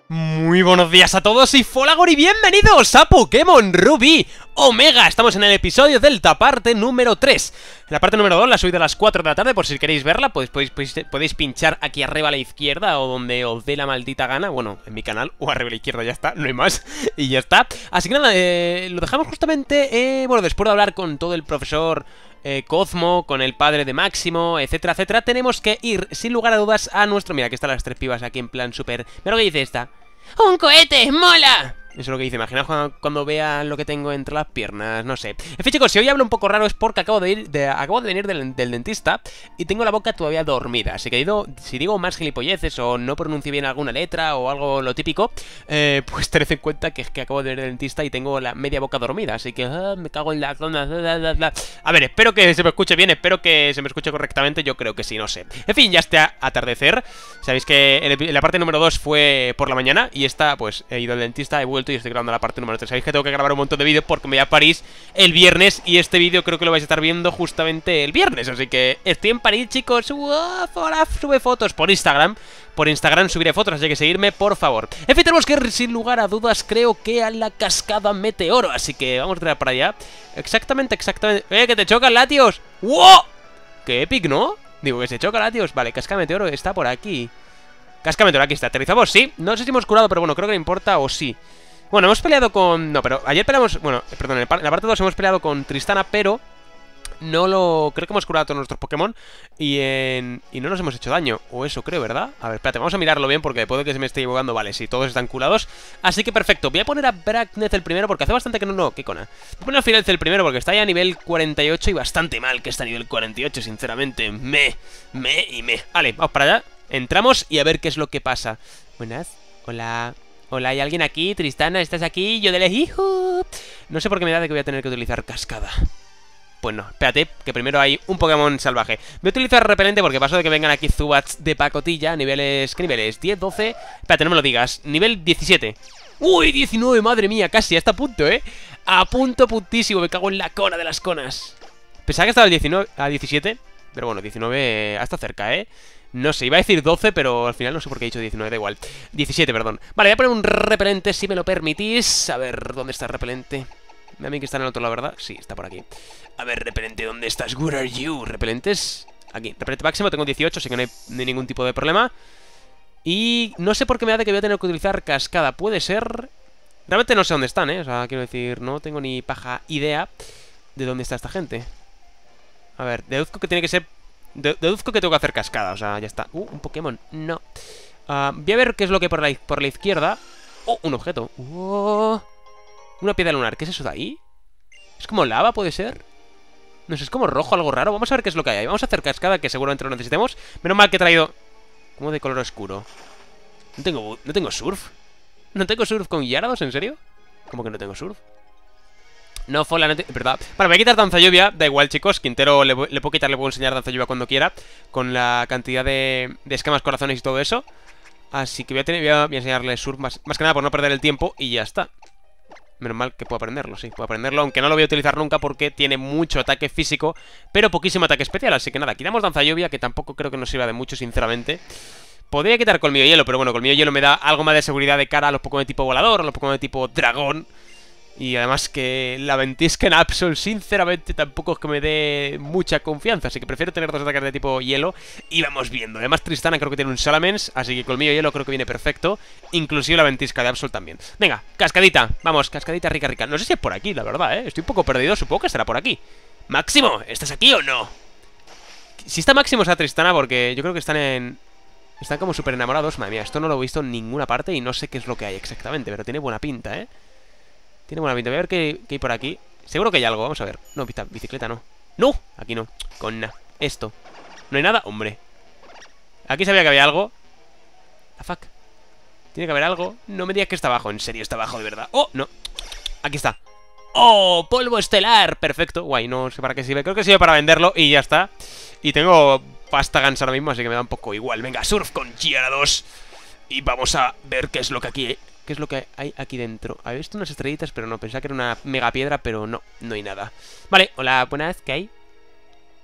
Muy buenos días a todos y Folagor y bienvenidos a Pokémon Rubí Omega. Estamos en el episodio Delta, parte número 3. La parte número 2 la subí a las 4 de la tarde, por si queréis verla, pues podéis pinchar aquí arriba a la izquierda o donde os dé la maldita gana. Bueno, en mi canal, o arriba a la izquierda, ya está, no hay más, y ya está. Así que nada, lo dejamos justamente, bueno, después de hablar con todo el profesor Cosmo, con el padre de Máximo, etcétera, etcétera. Tenemos que ir, sin lugar a dudas, a nuestro... Mira, aquí están las tres pibas aquí en plan súper... Mira lo que dice esta. ¡Un cohete! ¡Mola! Eso es lo que dice, imaginaos cuando vean lo que tengo entre las piernas, no sé. En fin, chicos, si hoy hablo un poco raro es porque acabo de venir del dentista y tengo la boca todavía dormida. Así que si digo más gilipolleces o no pronuncio bien alguna letra o algo lo típico, pues tened en cuenta que acabo de venir del dentista y tengo la media boca dormida. Así que me cago en la zona. A ver, espero que se me escuche bien, espero que se me escuche correctamente. Yo creo que sí, no sé. En fin, ya está atardecer. Sabéis que la parte número 2 fue por la mañana y esta, pues he ido al dentista, he vuelto y estoy grabando la parte número 3. Sabéis que tengo que grabar un montón de vídeos porque me voy a París el viernes y este vídeo creo que lo vais a estar viendo justamente el viernes. Así que estoy en París, chicos. Ahora sube fotos por Instagram. Por Instagram subiré fotos, así que seguirme, por favor. En fin, tenemos que ir, sin lugar a dudas, creo que a la cascada Meteoro. Así que vamos a tirar para allá. Exactamente. ¡Que te chocan, Latios! ¡Wow! ¡Qué épic!, ¿no? Digo, que se choca, Latios. Vale, cascada Meteoro está por aquí. Cascada Meteoro, aquí está. Aterrizamos, sí. No sé si hemos curado, pero bueno, creo que no importa, o sí. Bueno, hemos peleado con... No, pero ayer peleamos... Bueno, perdón, en la parte 2 hemos peleado con Tristana, pero... Creo que hemos curado a todos nuestros Pokémon y no nos hemos hecho daño. O eso creo, ¿verdad? A ver, espérate, vamos a mirarlo bien porque puede que se me esté equivocando. Vale, sí, todos están curados. Así que perfecto, voy a poner a Bracknez el primero porque hace bastante que no, qué cona. Voy a poner a Firelz el primero porque está ya a nivel 48 y bastante mal que está a nivel 48, sinceramente. Vale, vamos para allá. Entramos y a ver qué es lo que pasa. Buenas, hola... Hola, ¿hay alguien aquí? Tristana, ¿estás aquí? Yo de hijo. No sé por qué me da de que voy a tener que utilizar cascada. Pues no, espérate, que primero hay un Pokémon salvaje. Voy a utilizar repelente porque paso de que vengan aquí Zubats de pacotilla. Niveles... ¿Qué niveles? 10, 12... Espérate, no me lo digas. Nivel 17. ¡Uy, 19! Madre mía, casi, hasta a punto, ¿eh? A punto, puntísimo, me cago en la cona de las conas. Pensaba que estaba el 19... a 17. Pero bueno, 19 hasta cerca, ¿eh? No sé, iba a decir 12, pero al final no sé por qué he dicho 19, da igual. 17, perdón. Vale, voy a poner un repelente, si me lo permitís. A ver, ¿dónde está el repelente? A mí que está en el otro lado, ¿verdad? Sí, está por aquí. A ver, repelente, ¿dónde estás? Where are you? Repelentes... Aquí, repelente máximo, tengo 18, así que no hay ningún tipo de problema. Y no sé por qué me da de que voy a tener que utilizar cascada. Puede ser... Realmente no sé dónde están, ¿eh? O sea, quiero decir, no tengo ni paja idea de dónde está esta gente. A ver, deduzco que tiene que ser... Deduzco que tengo que hacer cascada, o sea, ya está. Un Pokémon, no. Voy a ver qué es lo que hay por la izquierda. Oh, un objeto. Una piedra lunar, ¿qué es eso de ahí? ¿Es como lava, puede ser? No sé, es como rojo, algo raro. Vamos a ver qué es lo que hay ahí. Vamos a hacer cascada, que seguramente lo necesitemos. Menos mal que he traído... ¿Cómo de color oscuro? ¿No tengo surf? ¿No tengo surf con Gyarados, en serio? ¿Cómo que no tengo surf? No, Fola, no te... ¿Verdad? Vale, voy a quitar Danza Lluvia. Da igual, chicos. Quintero le puedo quitar, le puedo enseñar Danza Lluvia cuando quiera. Con la cantidad de escamas, corazones y todo eso. Así que voy a enseñarle surf más que nada por no perder el tiempo. Y ya está. Menos mal que puedo aprenderlo, sí, puedo aprenderlo. Aunque no lo voy a utilizar nunca porque tiene mucho ataque físico, pero poquísimo ataque especial. Así que nada, quitamos Danza Lluvia, que tampoco creo que nos sirva de mucho, sinceramente. Podría quitar Colmillo Hielo, pero bueno, Colmillo Hielo me da algo más de seguridad de cara a los Pokémon de tipo volador, a los Pokémon de tipo dragón. Y además que la ventisca en Absol, sinceramente, tampoco es que me dé mucha confianza. Así que prefiero tener dos ataques de tipo hielo y vamos viendo. Además Tristana creo que tiene un Salamence, así que Colmillo Hielo creo que viene perfecto. Inclusive la ventisca de Absol también. Venga, cascadita, vamos, cascadita rica, rica. No sé si es por aquí, la verdad, ¿eh? Estoy un poco perdido, supongo que estará por aquí. Máximo, ¿estás aquí o no? Si está Máximo es a Tristana porque yo creo que están como súper enamorados. Madre mía, esto no lo he visto en ninguna parte y no sé qué es lo que hay exactamente, pero tiene buena pinta, ¿eh? Tiene buena pinta. Voy a ver qué hay por aquí. Seguro que hay algo, vamos a ver. No, bicicleta no. ¡No! Aquí no. Con nada. Esto. ¿No hay nada? Hombre. Aquí sabía que había algo. ¿La fuck? Tiene que haber algo. No me digas que está abajo. En serio, está abajo de verdad. ¡Oh! No. Aquí está. ¡Oh! ¡Polvo estelar! Perfecto. Guay, no sé para qué sirve. Creo que sirve para venderlo y ya está. Y tengo pasta Gans ahora mismo, así que me da un poco igual. Venga, surf con Gyarados. Y vamos a ver qué es lo que aquí... ¿Qué es lo que hay aquí dentro? Había visto unas estrellitas, pero no. Pensaba que era una mega piedra, pero no. No hay nada. Vale, hola, buenas. ¿Qué hay?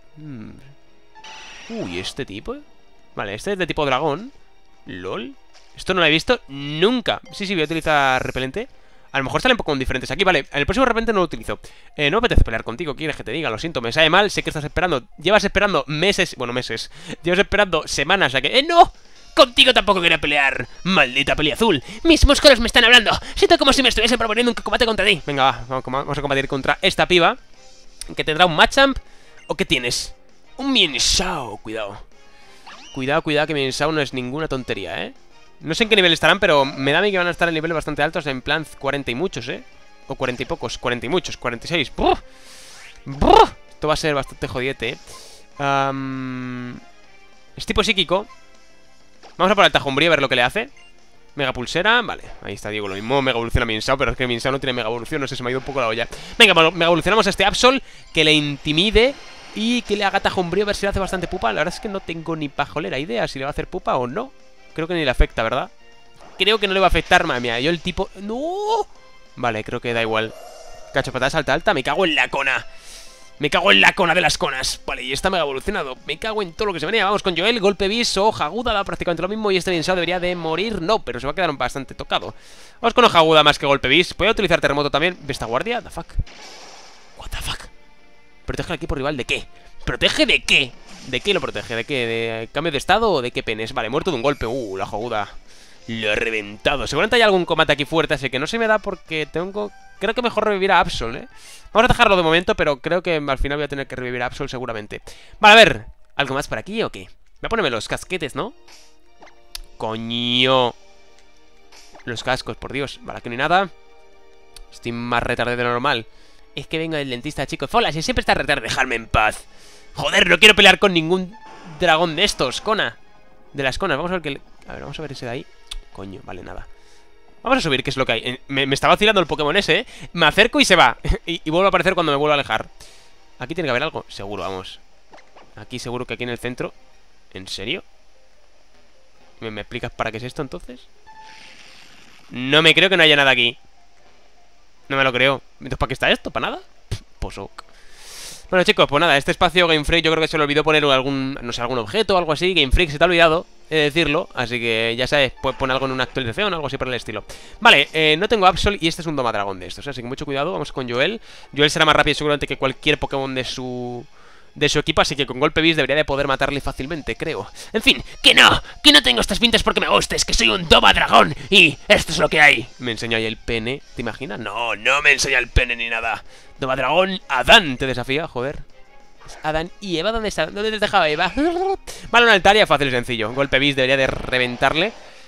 Uy, ¿este tipo? Vale, este es de tipo dragón. LOL. Esto no lo he visto nunca. Sí, voy a utilizar repelente. A lo mejor salen Pokémon diferentes aquí, vale. En el próximo repente no lo utilizo. No me apetece pelear contigo, ¿quieres que te diga? Lo siento, me sabe mal, sé que estás esperando. Llevas esperando meses, bueno, meses. Llevas esperando semanas a que... ¡No! Contigo tampoco quería pelear, maldita peliazul. Mis músculos me están hablando. Siento como si me estuviesen proponiendo un combate contra ti. Venga, va, vamos a combatir contra esta piba. Que tendrá un Machamp. ¿O qué tienes? Un Mienshao, cuidado. Cuidado, que Mienshao no es ninguna tontería, No sé en qué nivel estarán, pero me da a mí que van a estar en niveles bastante altos. En plan 40 y muchos, O 40 y pocos, 40 y muchos, 46. ¡Buf! ¡Buf! Esto va a ser bastante jodiete, Es tipo psíquico. Vamos a por el Tajumbrí a ver lo que le hace. Mega pulsera, vale, ahí está, digo, lo mismo. Mega evoluciona a Mienshao, pero es que Mienshao no tiene mega evolución. No sé, se me ha ido un poco la olla. Venga, mega evolucionamos a este Absol. Que le intimide y que le haga Tajumbrí a ver si le hace bastante pupa. La verdad es que no tengo ni pajolera idea si le va a hacer pupa o no. Creo que ni le afecta, ¿verdad? Creo que no le va a afectar, madre mía. Yo el tipo... ¡No! Vale, creo que da igual. Cacho patada, salta alta, me cago en la cona. Me cago en la cona de las conas. Vale, y está mega evolucionado. Me cago en todo lo que se venía. Vamos con Joel, golpe bis, hoja aguda, da prácticamente lo mismo. Y este Mienshao debería de morir. No, pero se va a quedar bastante tocado. Vamos con hoja aguda más que golpe bis. Voy a utilizar terremoto también. ¿Esta guardia? ¿The fuck? ¿What the fuck? ¿Protege al equipo rival de qué? ¿Protege de qué? ¿De qué lo protege? ¿De qué? ¿De cambio de estado o de qué penes? Vale, muerto de un golpe. La hoja aguda. Lo he reventado. Seguramente hay algún combate aquí fuerte, así que no se me da porque tengo... Creo que mejor revivir a Absol, Vamos a dejarlo de momento, pero creo que al final voy a tener que revivir a Absol seguramente. Vale, a ver. ¿Algo más por aquí o qué? Voy a ponerme los casquetes, ¿no? Coño. Los cascos, por Dios. Vale, aquí no hay nada. Estoy más retardado de lo normal. Es que vengo del dentista, chicos. Fola, si siempre estás retardado, dejadme en paz. Joder, no quiero pelear con ningún dragón de estos, Cona. De las conas, vamos a ver qué... A ver, vamos a ver ese de ahí. Coño, vale, nada. Vamos a subir, qué es lo que hay. Me está vacilando el Pokémon ese, Me acerco y se va. y vuelve a aparecer cuando me vuelvo a alejar. Aquí tiene que haber algo. Seguro, vamos. Aquí seguro que aquí en el centro. ¿En serio? ¿Me explicas para qué es esto, entonces? No me creo que no haya nada aquí. No me lo creo. Entonces, ¿para qué está esto? ¿Para nada? Posok. Bueno, chicos, pues nada, este espacio Game Freak yo creo que se le olvidó poner algún, no sé, algún objeto o algo así. Game Freak se te ha olvidado decirlo, así que ya sabes, pues pon algo en una actualización o algo así por el estilo. Vale, no tengo Absol y este es un Domadragón de estos, así que mucho cuidado, vamos con Joel. Joel será más rápido seguramente que cualquier Pokémon de su equipo, así que con golpe bis debería de poder matarle fácilmente, creo. En fin, que no tengo estas pintas porque me gustes, que soy un Domadragón y esto es lo que hay. Me enseñó ahí el pene, ¿te imaginas? No, no me enseña el pene ni nada. Domadragón, Adán te desafía, joder. Adán y Eva, ¿dónde está? ¿Dónde te dejaba Eva? Vale, una Altaria, fácil y sencillo. Golpe bis debería de reventarle.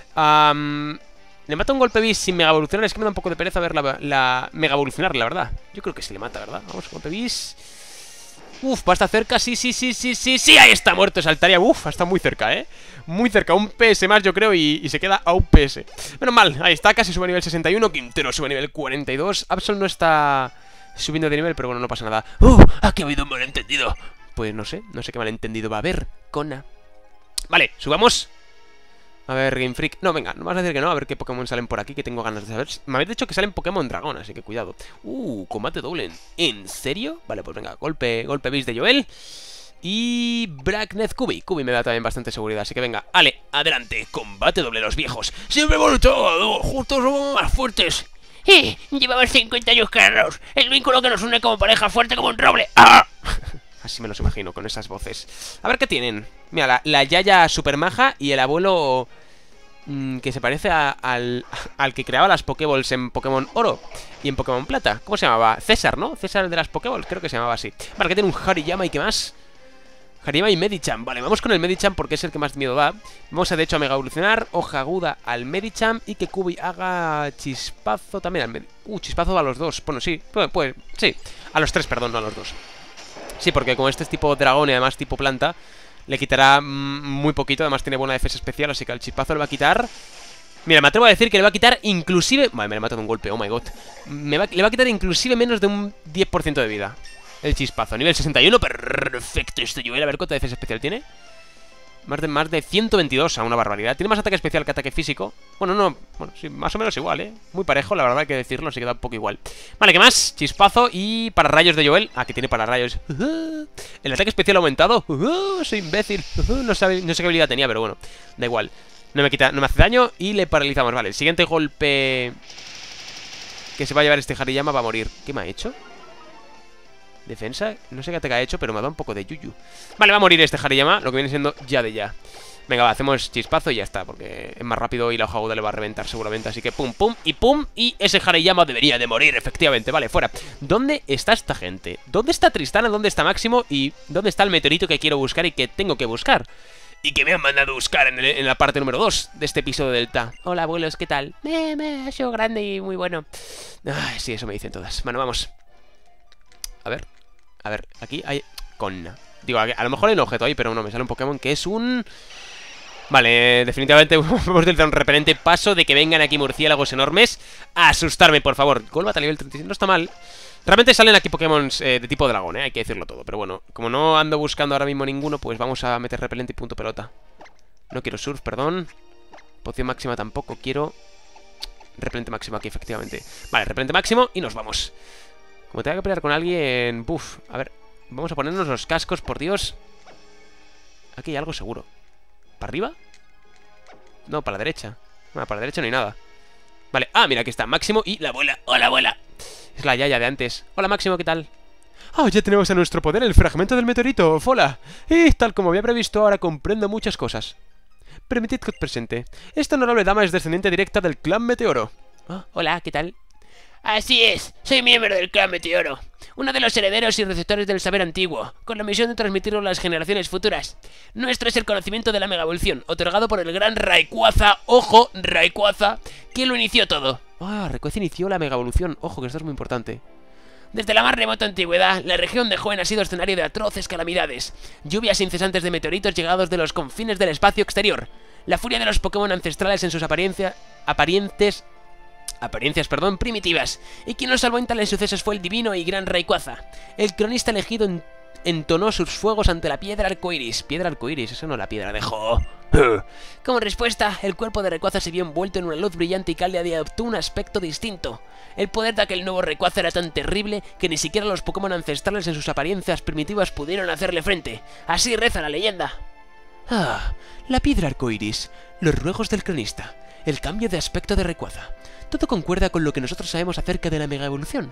Le mata un golpe bis sin mega evolucionar. Es que me da un poco de pereza ver la mega evolucionar, la verdad. Yo creo que sí le mata, ¿verdad? Vamos, golpe bis. Uf, va a estar cerca, sí, ahí está, muerto esa Altaria. Uf, está muy cerca, muy cerca, un PS más yo creo y se queda a un PS. Menos mal, ahí está, casi sube a nivel 61. Quintero sube a nivel 42. Absol no está subiendo de nivel, pero bueno, no pasa nada. Aquí ha habido un malentendido. Pues no sé qué malentendido va a haber, Cona. Vale, subamos. A ver, Game Freak. No, venga, no vas a decir que no. A ver qué Pokémon salen por aquí, que tengo ganas de saber. Me habéis dicho que salen Pokémon Dragón, así que cuidado. Combate doble. ¿En serio? Vale, pues venga, golpe bis de Joel. Y Brackneth Kubi. Kubi me da también bastante seguridad, así que venga. Ale, adelante, combate doble los viejos. Siempre hemos luchado, juntos somos más fuertes. Llevamos 50 años carros. El vínculo que nos une como pareja fuerte como un roble. ¡Ah! Así me los imagino, con esas voces. A ver qué tienen. Mira, la Yaya super maja y el abuelo que se parece al que creaba las Pokéballs en Pokémon Oro y en Pokémon Plata. ¿Cómo se llamaba? César, ¿no? César de las Pokéballs, creo que se llamaba así. Vale, que tiene un Hariyama y qué más. Hariyama y Medicham. Vale, vamos con el Medicham porque es el que más miedo da. Vamos a de hecho a Mega Evolucionar, hoja aguda al Medicham y que Kubi haga chispazo también al Medicham. Chispazo a los dos. Bueno, sí, pues sí. A los tres, perdón, no a los dos. Sí, porque como este es tipo dragón y además tipo planta, le quitará muy poquito. Además tiene buena defensa especial, así que al chispazo le va a quitar... Mira, me atrevo a decir que le va a quitar inclusive... Vale, me le he matado un golpe, oh my god. Le va a quitar inclusive menos de un 10% de vida. El chispazo, nivel 61, perfecto. Esto Joel, a ver cuánta defensa especial tiene. Más de 122, a una barbaridad. Tiene más ataque especial que ataque físico. Bueno, no, bueno, sí, más o menos igual, Muy parejo, la verdad hay que decirlo, se queda un poco igual. Vale, ¿qué más? Chispazo y pararrayos de Joel. Que tiene pararrayos. El ataque especial ha aumentado. Soy imbécil. No sé qué habilidad tenía, pero bueno, da igual. No me quita, no me hace daño y le paralizamos. Vale, el siguiente golpe que se va a llevar este Hariyama va a morir. ¿Qué me ha hecho? Defensa, no sé qué ataque ha hecho, pero me ha dado un poco de yuyu. Vale, va a morir este Hariyama, lo que viene siendo ya de ya. Venga, va, hacemos chispazo y ya está, porque es más rápido y la hoja aguda le va a reventar seguramente. Así que pum, pum, y ese Hariyama debería de morir, efectivamente. Vale, fuera. ¿Dónde está esta gente? ¿Dónde está Tristana? ¿Dónde está Máximo? ¿Y dónde está el meteorito que quiero buscar y que tengo que buscar? Y que me han mandado a buscar en la parte número 2 de este episodio del Ta. Hola, abuelos, ¿qué tal? Me ha sido grande y muy bueno. Ay, sí, eso me dicen todas. Bueno, vamos. A ver, aquí hay... Digo, a lo mejor hay un objeto ahí, pero no, me sale un Pokémon que es un... Vale, definitivamente vamos a utilizar un repelente. Paso de que vengan aquí murciélagos enormes a asustarme, por favor. Golbat a nivel 36, no está mal. Realmente salen aquí Pokémon de tipo dragón, hay que decirlo todo. Pero bueno, como no ando buscando ahora mismo ninguno, pues vamos a meter repelente y punto pelota. No quiero surf, perdón. Poción máxima tampoco quiero. Repelente máximo aquí, efectivamente. Vale, repelente máximo y nos vamos. Como tenga que pelear con alguien... Buf, a ver, vamos a ponernos los cascos, por Dios. Aquí hay algo seguro. ¿Para arriba? No, para la derecha. No, para la derecha no hay nada. Vale, mira, aquí está Máximo y la abuela. ¡Hola, abuela! Es la yaya de antes. Hola, Máximo, ¿qué tal? Ya tenemos a nuestro poder el fragmento del meteorito, Fola. Y tal como había previsto, ahora comprendo muchas cosas. Permitid que os presente. Esta honorable dama es descendiente directa del clan Meteoro. Hola, ¿qué tal? Así es, soy miembro del clan Meteoro, uno de los herederos y receptores del saber antiguo, con la misión de transmitirlo a las generaciones futuras. Nuestro es el conocimiento de la mega evolución, otorgado por el gran Rayquaza, ojo, Rayquaza, que lo inició todo. Rayquaza inició la mega evolución, ojo, que esto es muy importante. Desde la más remota antigüedad, la región de Hoenn ha sido escenario de atroces calamidades, lluvias incesantes de meteoritos llegados de los confines del espacio exterior, la furia de los Pokémon ancestrales en sus apariencias primitivas, y quien nos salvó en tales sucesos fue el divino y gran Rayquaza. El cronista elegido entonó sus fuegos ante la piedra arcoiris. Piedra arcoiris, eso no la piedra de Jo. Como respuesta, el cuerpo de Rayquaza se vio envuelto en una luz brillante y cálida y adoptó un aspecto distinto. El poder de aquel nuevo Rayquaza era tan terrible que ni siquiera los Pokémon ancestrales en sus apariencias primitivas pudieron hacerle frente. Así reza la leyenda. La piedra arcoiris, los ruegos del cronista, el cambio de aspecto de Rayquaza. Todo concuerda con lo que nosotros sabemos acerca de la mega evolución.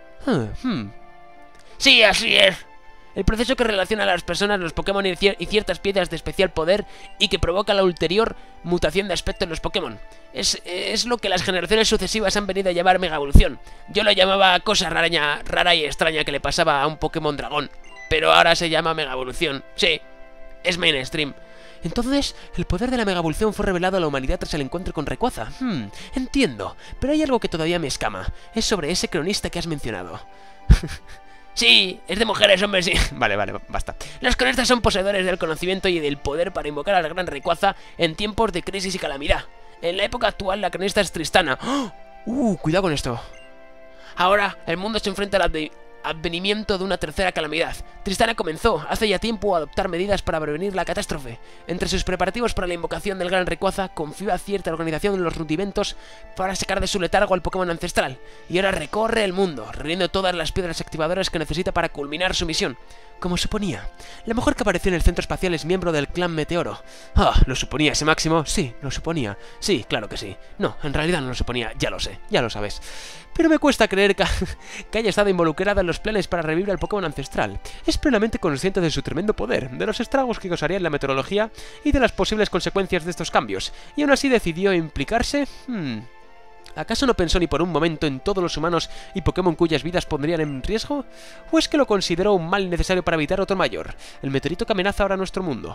Sí, así es. El proceso que relaciona a las personas, los Pokémon y ciertas piedras de especial poder y que provoca la ulterior mutación de aspecto en los Pokémon. Es lo que las generaciones sucesivas han venido a llamar mega evolución. Yo lo llamaba cosa rara y extraña que le pasaba a un Pokémon dragón, pero ahora se llama mega evolución. Sí, es mainstream. Entonces, el poder de la mega evolución fue revelado a la humanidad tras el encuentro con Rayquaza. Entiendo, pero hay algo que todavía me escama. Es sobre ese cronista que has mencionado. Sí, es de mujeres, hombre, sí. Vale, basta. Los cronistas son poseedores del conocimiento y del poder para invocar al gran Rayquaza en tiempos de crisis y calamidad. En la época actual, la cronista es Tristana. Cuidado con esto. Ahora, el mundo se enfrenta al advenimiento de una tercera calamidad. Tristana comenzó, hace ya tiempo, a adoptar medidas para prevenir la catástrofe. Entre sus preparativos para la invocación del gran Rayquaza, confió a cierta organización en los rudimentos para sacar de su letargo al Pokémon ancestral. Y ahora recorre el mundo, reuniendo todas las piedras activadoras que necesita para culminar su misión. Como suponía, la mujer que apareció en el centro espacial es miembro del clan Meteoro. ¿Lo suponía ese Máximo? Sí, lo suponía. Sí, claro que sí. No, en realidad no lo suponía, ya lo sé, ya lo sabes. Pero me cuesta creer que haya estado involucrada en los planes para revivir al Pokémon ancestral. Es plenamente consciente de su tremendo poder, de los estragos que causaría en la meteorología y de las posibles consecuencias de estos cambios. Y aún así decidió implicarse... ¿Acaso no pensó ni por un momento en todos los humanos y Pokémon cuyas vidas pondrían en riesgo? ¿O es que lo consideró un mal necesario para evitar otro mayor? El meteorito que amenaza ahora nuestro mundo.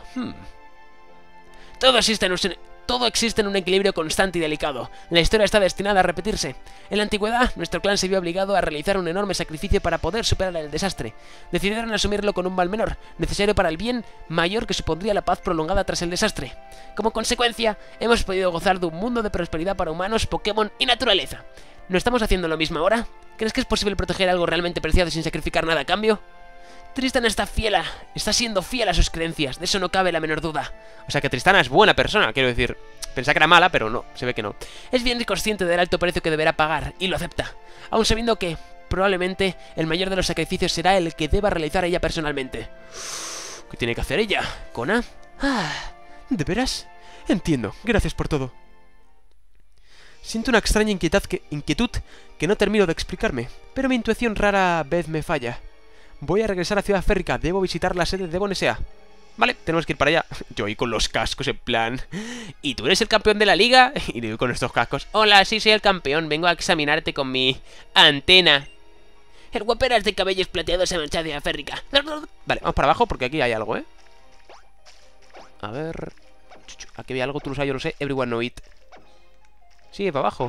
Todo existe en un equilibrio constante y delicado. La historia está destinada a repetirse. En la antigüedad, nuestro clan se vio obligado a realizar un enorme sacrificio para poder superar el desastre. Decidieron asumirlo con un mal menor, necesario para el bien mayor que supondría la paz prolongada tras el desastre. Como consecuencia, hemos podido gozar de un mundo de prosperidad para humanos, Pokémon y naturaleza. ¿No estamos haciendo lo mismo ahora? ¿Crees que es posible proteger algo realmente preciado sin sacrificar nada a cambio? Tristana está siendo fiel a sus creencias, de eso no cabe la menor duda. O sea que Tristana es buena persona, quiero decir. Pensaba que era mala, pero no, se ve que no. Es bien consciente del alto precio que deberá pagar, y lo acepta, aun sabiendo que, probablemente, el mayor de los sacrificios será el que deba realizar ella personalmente. ¿Qué tiene que hacer ella? ¿Kona? ¿De veras? Entiendo. Gracias por todo. Siento una extraña inquietud que no termino de explicarme, pero mi intuición rara vez me falla. Voy a regresar a Ciudad Férrica. Debo visitar la sede de Devon S.A. Vale, tenemos que ir para allá. Yo ahí con los cascos en plan... ¿Y tú eres el campeón de la liga? Y yo con estos cascos. Hola, sí, soy el campeón. Vengo a examinarte con mi antena. El guaperas de cabellos plateados se marcha hacia Férrica. Vale, vamos para abajo porque aquí hay algo, ¿eh? A ver... Aquí hay algo, tú lo sabes, yo lo sé. Everyone know it. Sí, para abajo.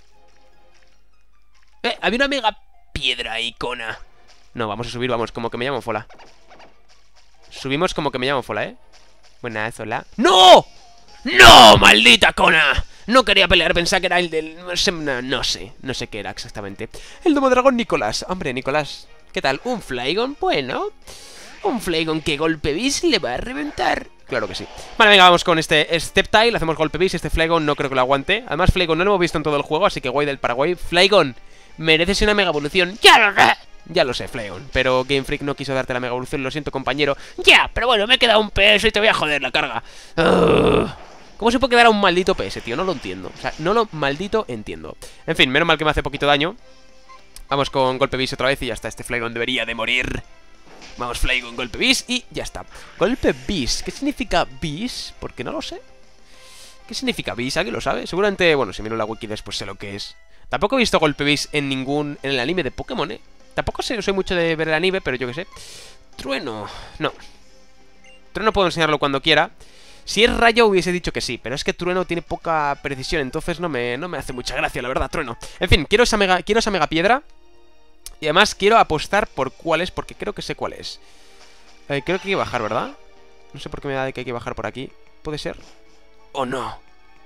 Había una mega piedra icona. No, vamos a subir, vamos, como que me llamo Fola. Subimos como que me llamo Fola, ¿eh? Buenas, hola. ¡No! ¡No, maldita Kona! No quería pelear, pensaba que era el del... No sé qué era exactamente. El domo dragón Nicolás. Hombre, Nicolás, ¿qué tal? ¿Un Flygon? Bueno, un Flygon que golpe bis le va a reventar. Claro que sí. Vale, venga, vamos con este Steptile. Hacemos golpe bis. Este Flygon no creo que lo aguante. Además, Flygon no lo hemos visto en todo el juego, así que guay del Paraguay. Flygon, mereces una mega evolución. Ya lo sé, Flygon, pero Game Freak no quiso darte la mega evolución. Lo siento, compañero. Ya, pero bueno, me he quedado un peso y te voy a joder la carga. ¿Cómo se puede quedar a un maldito PS, tío? No lo entiendo. O sea, no lo maldito entiendo. En fin, menos mal que me hace poquito daño. Vamos con golpe bis otra vez y ya está. Este Flygon debería de morir. Vamos, Flygon, golpe bis y ya está. Golpe bis. ¿Qué significa bis? Porque no lo sé. ¿Qué significa bis? ¿Alguien lo sabe? Seguramente, bueno, si miro la wiki después sé lo que es. Tampoco he visto golpe bis en el anime de Pokémon, ¿eh? Tampoco soy mucho de ver el anime, pero yo qué sé. Trueno. No. Trueno puedo enseñarlo cuando quiera. Si es rayo hubiese dicho que sí, pero es que Trueno tiene poca precisión, entonces no me hace mucha gracia, la verdad, Trueno. En fin, quiero esa mega piedra. Y además quiero apostar por cuál es, porque creo que sé cuál es. Creo que hay que bajar, ¿verdad? No sé por qué me da de que hay que bajar por aquí. ¿Puede ser? ¿O no?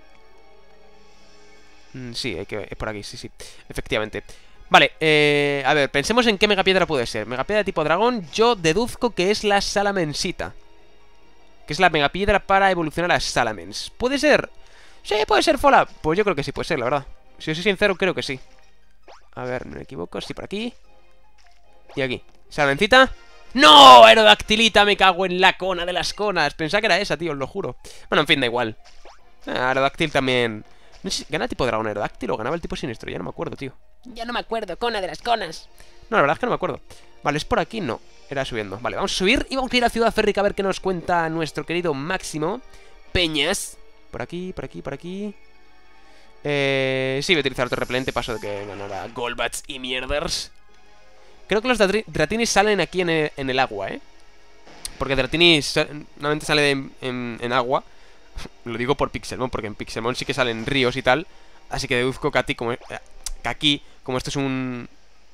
Sí, es por aquí, sí. Efectivamente. Vale, a ver, pensemos en qué megapiedra puede ser. Megapiedra tipo dragón, yo deduzco que es la Salamensita, que es la megapiedra para evolucionar a Salamence. ¿Puede ser? Sí, puede ser, Fola. Pues yo creo que sí, puede ser, la verdad. Si os soy sincero, creo que sí. A ver, no me equivoco, sí, por aquí. Y aquí, Salamencita. ¡No! Aerodactilita, me cago en la cona de las conas. Pensaba que era esa, tío, os lo juro. Bueno, en fin, da igual. Aerodactil también. No sé si gana tipo dragón aerodáctil o ganaba el tipo siniestro, ya no me acuerdo, tío. Ya no me acuerdo, cona de las conas. No, la verdad es que no me acuerdo. Vale, es por aquí, no, era subiendo. Vale, vamos a subir y vamos a ir a Ciudad Férrica a ver qué nos cuenta nuestro querido Máximo Peñas. Por aquí, por aquí, por aquí. Sí, voy a utilizar otro repelente, paso de que ganara Golbats y mierders. Creo que los Dratinis salen aquí en el agua, ¿eh? Porque Dratinis normalmente sale en agua. Lo digo por Pixelmon, porque en Pixelmon sí que salen ríos y tal. Así que deduzco que aquí, como esto es un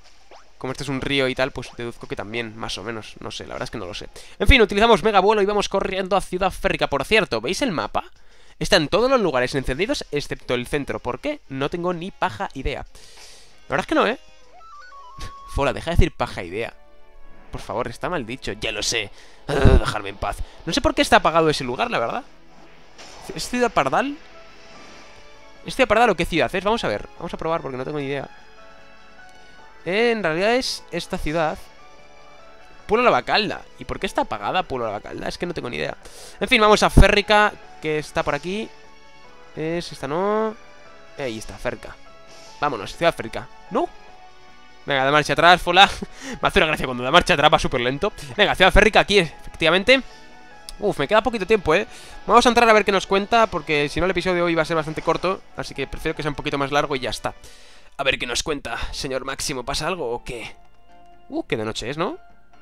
río y tal, pues deduzco que también, más o menos. No sé, la verdad es que no lo sé. En fin, utilizamos Mega Vuelo y vamos corriendo a Ciudad Férrica. Por cierto, ¿veis el mapa? Está en todos los lugares encendidos, excepto el centro. ¿Por qué? No tengo ni paja idea. La verdad es que no, ¿eh? Fola, deja de decir paja idea. Por favor, está mal dicho, ya lo sé. Dejarme en paz. No sé por qué está apagado ese lugar, la verdad. ¿Es Ciudad Pardal? ¿Es Ciudad Pardal o qué ciudad es? Vamos a ver, vamos a probar porque no tengo ni idea. En realidad es esta ciudad, Pueblo Lavacalda. ¿Y por qué está apagada Pueblo Lavacalda? Es que no tengo ni idea. En fin, vamos a Férrica, que está por aquí. Esta no. Ahí está, Férrica. Vámonos, Ciudad Férrica. ¿No? Venga, de marcha atrás, Fola. Me hace una gracia cuando da marcha atrás va súper lento. Venga, Ciudad Férrica aquí, efectivamente. Uf, me queda poquito tiempo, Vamos a entrar a ver qué nos cuenta, porque si no el episodio de hoy va a ser bastante corto. Así que prefiero que sea un poquito más largo y ya está. A ver qué nos cuenta, señor Máximo. ¿Pasa algo o qué? Que de noche es, ¿no?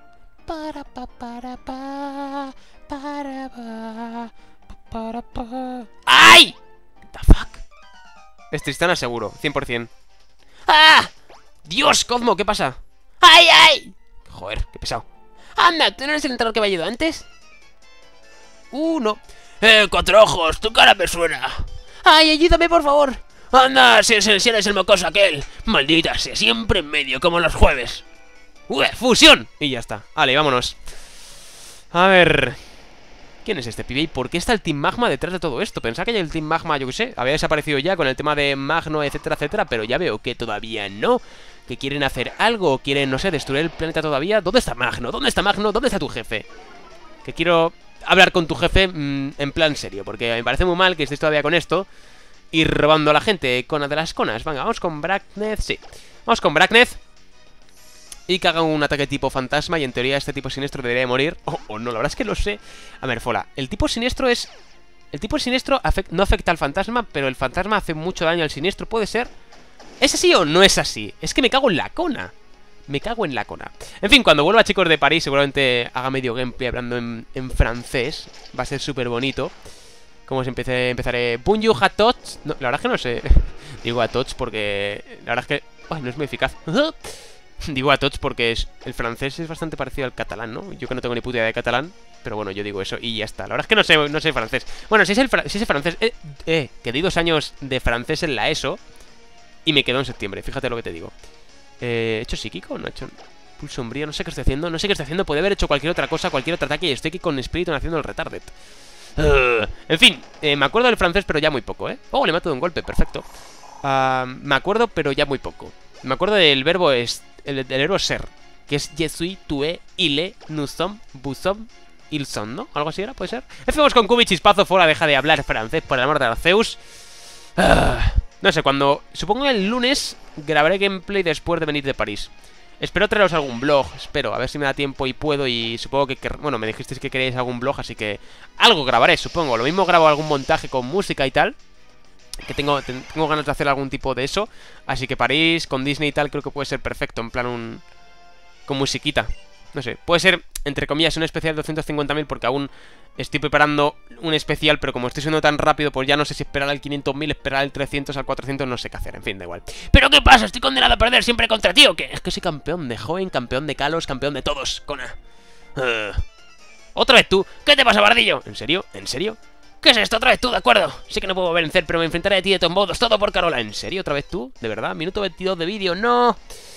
¡Ay! ¿The fuck? Es Tristana seguro, 100%. ¡Ah! ¡Dios, Cosmo! ¿Qué pasa? ¡Ay, ay! Joder, qué pesado. Anda, ¿tú no eres el entrenador que me ha ido antes? No. Cuatro ojos, tu cara me suena. ¡Ay, ayúdame, por favor! Anda, si eres el mocoso aquel. Maldita sea, siempre en medio, como los jueves. ¡Fusión! Y ya está. Vale, vámonos. A ver... ¿Quién es este pibe? ¿Y por qué está el Team Magma detrás de todo esto? Pensaba que ya el Team Magma, yo qué sé, había desaparecido ya con el tema de Magno, etcétera, etcétera. Pero ya veo que todavía no. Que quieren hacer algo, quieren, no sé, destruir el planeta todavía. ¿Dónde está Magno? ¿Dónde está Magno? ¿Dónde está tu jefe? Que quiero hablar con tu jefe en plan serio, porque me parece muy mal que estés todavía con esto y robando a la gente. Cona de las conas. Venga, vamos con Brackneth. Sí, vamos con Brackneth. Y que haga un ataque tipo fantasma. Y en teoría este tipo siniestro debería de morir. O no, la verdad es que lo sé. A ver, Fola, el tipo siniestro es... El tipo siniestro no afecta al fantasma, pero el fantasma hace mucho daño al siniestro. ¿Puede ser? ¿Es así o no es así? Es que me cago en la cona. Me cago en la cona. En fin, cuando vuelva, chicos, de París, seguramente haga medio gameplay hablando en francés. Va a ser súper bonito. Como se empezaré... Bonjour a tots. No, la verdad es que no sé. Digo a tots porque... La verdad es que... Ay, no es muy eficaz. Digo a tots porque el francés es bastante parecido al catalán, ¿no? Yo que no tengo ni puta idea de catalán. Pero bueno, yo digo eso y ya está. La verdad es que no sé francés. Bueno, si es el francés... que di 2 años de francés en la ESO y me quedó en septiembre. Fíjate lo que te digo. ¿He hecho psíquico? No he hecho... Pulso sombrío, no sé qué estoy haciendo. No sé qué estoy haciendo. Puede haber hecho cualquier otra cosa, cualquier otro ataque. Y estoy aquí con espíritu haciendo el retarded. En fin, me acuerdo del francés, pero ya muy poco, ¿eh? Oh, le mato de un golpe, perfecto. Me acuerdo, pero ya muy poco. Me acuerdo del verbo el verbo ser, que es je suis, tu es, il, nous sommes, vous sommes, ils sont, ¿no? ¿Algo así era? ¿Puede ser? Empecemos con Cubi Chispazo. Fuera, deja de hablar francés, por el amor de Arceus. No sé, cuando... Supongo que el lunes grabaré gameplay después de venir de París. Espero traeros algún vlog, espero, a ver si me da tiempo y puedo. Y supongo que... Bueno, me dijisteis que queréis algún vlog, así que... Algo grabaré, supongo. Lo mismo grabo algún montaje con música y tal. Que tengo ganas de hacer algún tipo de eso. Así que París, con Disney y tal, creo que puede ser perfecto. En plan con musiquita. No sé, puede ser, entre comillas, un especial de 250.000 porque aún estoy preparando un especial, pero como estoy siendo tan rápido, pues ya no sé si esperar al 500.000, esperar al 300, al 400, no sé qué hacer, en fin, da igual. ¿Pero qué pasa? ¿Estoy condenado a perder siempre contra ti o qué? Es que soy campeón de Joven, campeón de Kalos, campeón de todos, Kona. ¿Otra vez tú? ¿Qué te pasa, Bardillo? ¿En serio? ¿En serio? ¿Qué es esto? ¿Otra vez tú? De acuerdo. Sé que no puedo vencer, pero me enfrentaré a ti de todos modos, todo por Carola. ¿En serio? ¿Otra vez tú? ¿De verdad? Minuto 22 de vídeo, no.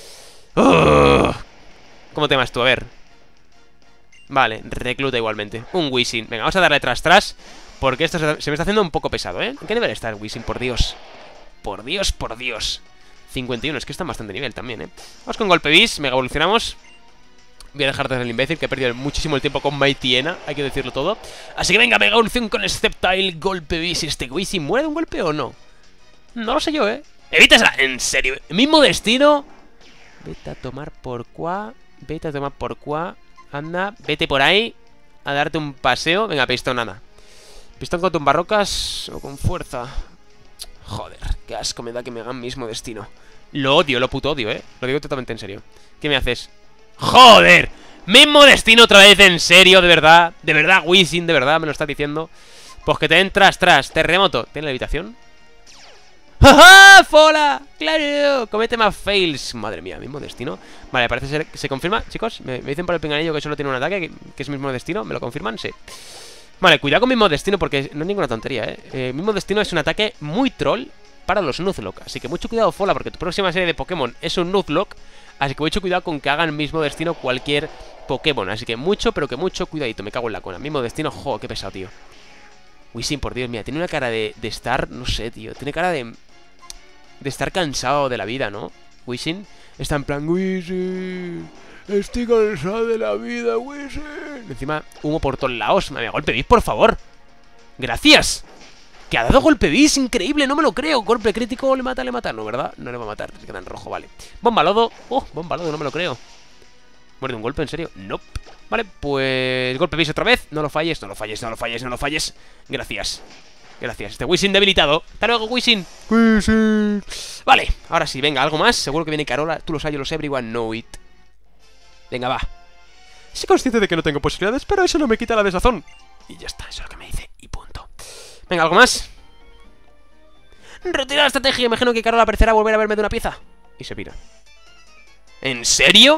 ¿Cómo te llamas tú? A ver. Vale, recluta igualmente. Un Wisin. Venga, vamos a darle tras. Porque esto se me está haciendo un poco pesado, ¿eh? ¿En qué nivel está el Wisin? Por Dios. Por Dios, por Dios. 51, es que está en bastante nivel también, ¿eh? Vamos con golpe bis, mega evolucionamos. Voy a dejar de ser el imbécil, que he perdido muchísimo el tiempo con Mightyena, hay que decirlo todo. Así que venga, mega evolución con Sceptile, golpe bis. ¿Este Wisin muere de un golpe o no? No lo sé yo, ¿eh? ¡Evítasela! ¿En serio? ¿Mismo destino? Vete a tomar por cuá. Vete a tomar por cuá. Anda, vete por ahí a darte un paseo. Venga, pistón, nada. Pistón con tumbarrocas o con fuerza. Joder, qué asco me da que me hagan mismo destino. Lo odio, lo puto odio, lo digo totalmente en serio. ¿Qué me haces? ¡Joder! Mismo destino otra vez, en serio, de verdad. De verdad, Wisin, de verdad, me lo estás diciendo. Pues que te den tras. Terremoto. ¿Tiene la habitación? ¡Ja, Fola! ¡Claro! Comete más fails. Madre mía, mismo destino. Vale, parece ser que se confirma, chicos. Me dicen por el pinganillo que solo tiene un ataque, que es mismo destino. ¿Me lo confirman? Sí. Vale, cuidado con mismo destino porque no es ninguna tontería, mismo destino es un ataque muy troll para los Nuzlocke. Así que mucho cuidado, Fola, porque tu próxima serie de Pokémon es un Nuzlocke. Así que mucho cuidado con que hagan mismo destino cualquier Pokémon. Así que mucho, pero que mucho cuidadito. Me cago en la cola. Mismo destino, jo, qué pesado, tío. Wisin, por Dios, mira, tiene una cara de estar, no sé, tío. Tiene cara de estar cansado de la vida, ¿no? Wisin está en plan, Wisin, estoy cansado de la vida, Wisin. Encima, humo por todos lados. Me golpe bis, por favor. Gracias. Que ha dado golpe bis, increíble, no me lo creo. Golpe crítico, le mata, no, ¿verdad? No le va a matar, se queda en rojo, vale. Bomba lodo, bomba lodo, no me lo creo. ¿Muere de un golpe, en serio? Nope. Vale, pues golpe bis otra vez. No lo falles, no lo falles, no lo falles, no lo falles. Gracias. Gracias, este Wisin debilitado. Hasta luego, Wisin. Wisin. Vale, ahora sí, venga, algo más. Seguro que viene Carola, tú lo sabes, yo lo sé, everyone know it. Venga, va. Soy consciente de que no tengo posibilidades, pero eso no me quita la desazón. Y ya está, eso es lo que me dice, y punto. Venga, ¿algo más? Retira la estrategia, imagino que Carola aparecerá a volver a verme de una pieza. Y se pira. ¿En serio?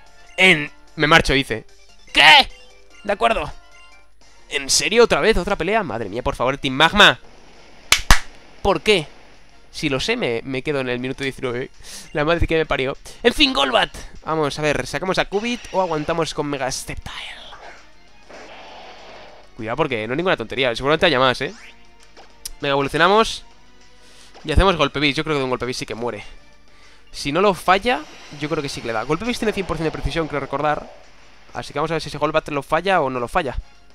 Me marcho, dice. ¿Qué? De acuerdo. ¿En serio otra vez? ¿Otra pelea? Madre mía, por favor, Team Magma. ¿Por qué? Si lo sé, me quedo en el minuto 19. La madre que me parió. En fin, Golbat. Vamos, a ver, ¿sacamos a Cubit o aguantamos con Mega Sceptile? Cuidado porque no es ninguna tontería. Seguramente haya más, Mega evolucionamos y hacemos golpe bis. Yo creo que de un golpe bis sí que muere. Si no lo falla, yo creo que sí que le da. Golpe bis tiene 100% de precisión, creo recordar. Así que vamos a ver si ese Golbat lo falla o no lo falla.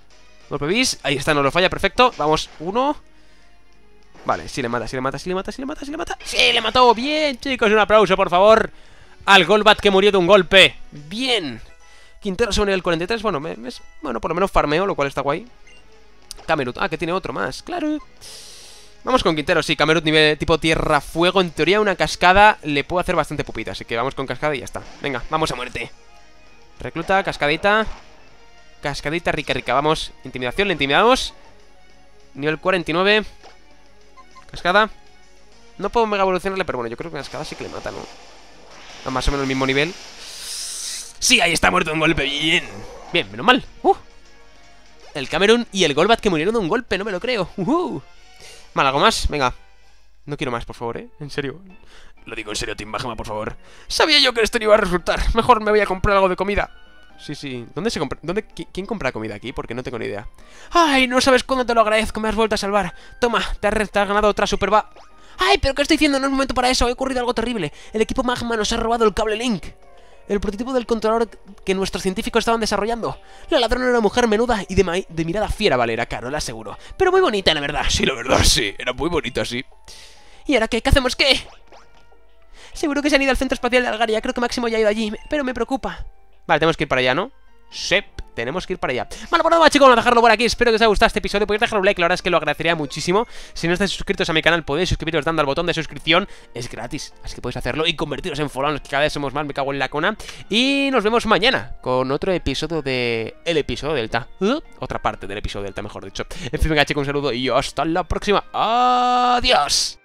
Golpe bis, ahí está, no lo falla, perfecto. Vamos, 1. Vale, si le mata, si le mata, si le mata, si le mata, si le mata. ¡Sí, le mató! Bien, chicos, un aplauso, por favor, al Golbat que murió de un golpe. Bien. Quintero sobre el 43, bueno, bueno, por lo menos farmeo, lo cual está guay. Camerut, que tiene otro más, claro. Vamos con Quintero, sí, Camerut nivel tipo tierra-fuego. En teoría una cascada le puede hacer bastante pupita, así que vamos con cascada y ya está. Venga, vamos a muerte. Recluta, cascadita. Cascadita rica, rica, vamos. Intimidación, le intimidamos. Nivel 49. Cascada. No puedo mega evolucionarle, pero bueno, yo creo que cascada sí que le mata, ¿no? A más o menos el mismo nivel. Sí, ahí está, muerto de un golpe, bien. Bien, menos mal. El Camerun y el Golbat que murieron de un golpe, no me lo creo. Vale, ¿algo más? Venga. No quiero más, por favor, ¿eh? En serio. Lo digo en serio, Team Magma, por favor. Sabía yo que esto no iba a resultar. Mejor me voy a comprar algo de comida. Sí, sí. ¿Dónde se compra? ¿Quién compra comida aquí? Porque no tengo ni idea. Ay, no sabes cuándo te lo agradezco. Me has vuelto a salvar. Toma, te has ganado otra super. Ay, pero ¿qué estoy diciendo? No es momento para eso. Ha ocurrido algo terrible. El equipo Magma nos ha robado el cable Link. El prototipo del controlador que nuestros científicos estaban desarrollando. La ladrona era una mujer menuda y de mirada fiera, vale, era caro, lo aseguro. Pero muy bonita, la verdad. Sí, la verdad, sí. Era muy bonita, sí. ¿Y ahora qué? ¿Qué hacemos? ¿Qué? Seguro que se han ido al centro espacial de Algaria. Creo que Máximo ya ha ido allí, pero me preocupa. Vale, tenemos que ir para allá, ¿no? Sí, tenemos que ir para allá. Bueno, por nada, chicos, vamos a dejarlo por aquí. Espero que os haya gustado este episodio. Podéis dejar un like, la verdad es que lo agradecería muchísimo. Si no estáis suscritos a mi canal, podéis suscribiros dando al botón de suscripción. Es gratis, así que podéis hacerlo y convertiros en folanos, que cada vez somos más, me cago en la cona. Y nos vemos mañana con otro episodio de... El episodio Delta. Otra parte del episodio Delta, mejor dicho. En fin, venga, chicos, un saludo y hasta la próxima. ¡Adiós!